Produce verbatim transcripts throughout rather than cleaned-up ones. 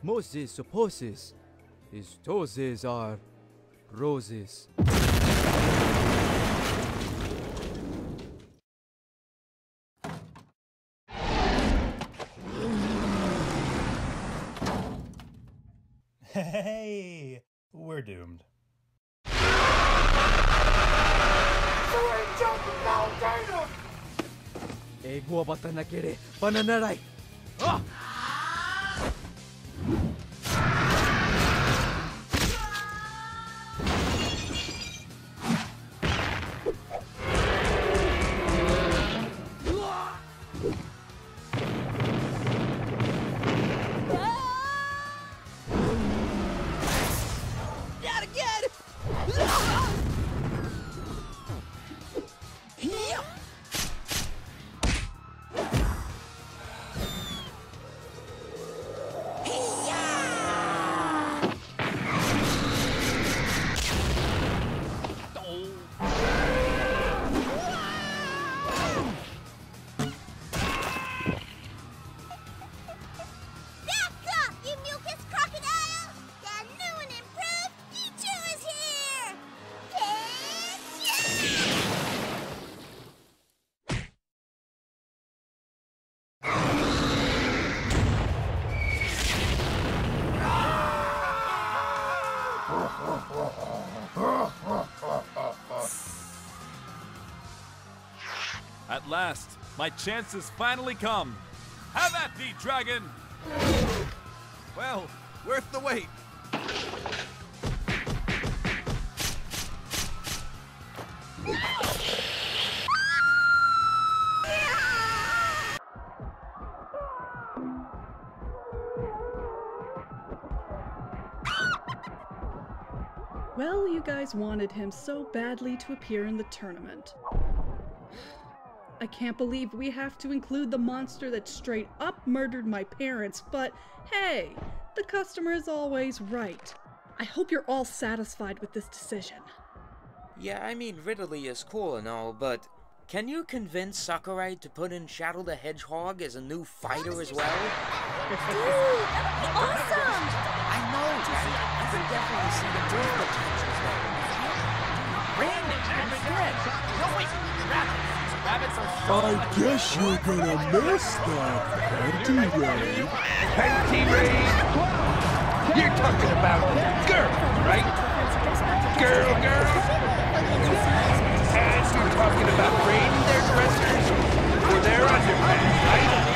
Moses supposes his toes are roses. Hey, we're doomed. Eh, gua bata na kere, pananaray! Ah! Not again! At last, my chance has finally come. Have at thee, dragon! Well, worth the wait. Well, you guys wanted him so badly to appear in the tournament. I can't believe we have to include the monster that straight up murdered my parents, but hey, the customer is always right. I hope you're all satisfied with this decision. Yeah, I mean, Ridley is cool and all, but can you convince Sakurai to put in Shadow the Hedgehog as a new fighter as well? Dude, that would be awesome! I know, right? I can definitely see the growth potentials there. Brandon, and Fred! No, wait! Rabbits! Rabbits are so I guess you're gonna miss that, Panty Ray. Panty Ray? You're talking about girl, right? Girl, girl? And you're talking about braiding their dressers or their underpants, right?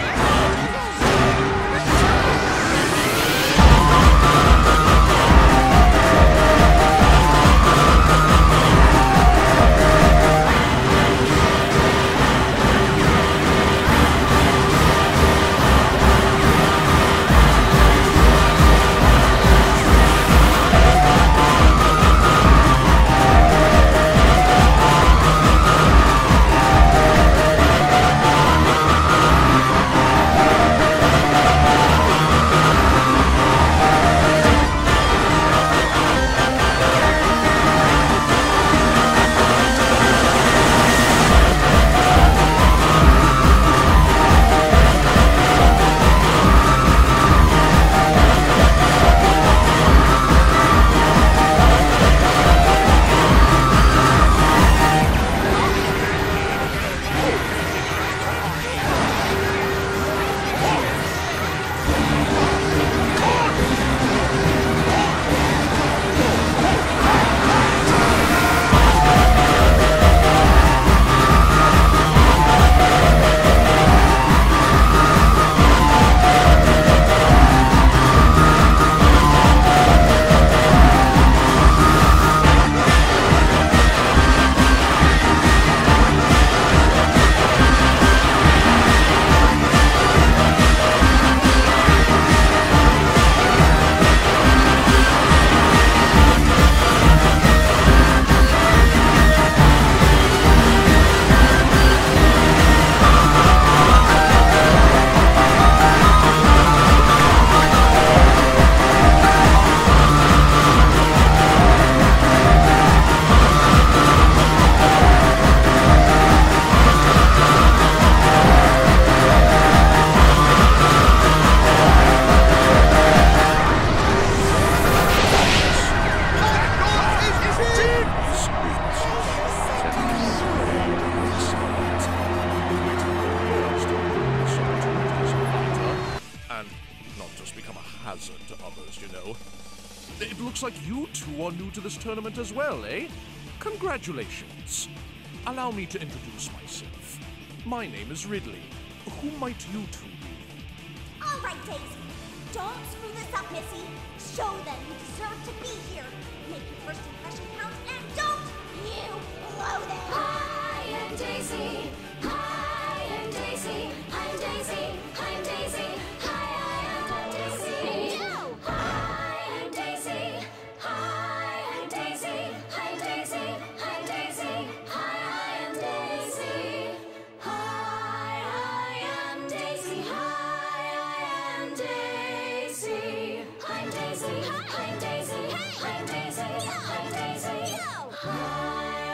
Looks like you two are new to this tournament as well, eh? Congratulations. Allow me to introduce myself. My name is Ridley. Who might you two be? All right, Daisy. Don't screw this up, Missy. Show them you deserve to be here. Make your first impression count, and don't you blow them. Hi, I'm Daisy. Hi, I'm Daisy. I'm Daisy. I'm Daisy. Hi, I'm Daisy. No! Hi, I'm Daisy. Hi, I'm Daisy. I'm Daisy. I'm Daisy. Hi, I'm Daisy. Hi, I am Daisy. Hi, I am Daisy. I'm Daisy. I'm Daisy. I'm Daisy. I'm Daisy. No! Hi,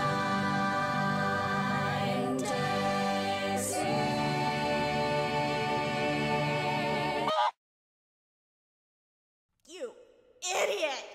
I'm Daisy. You idiot!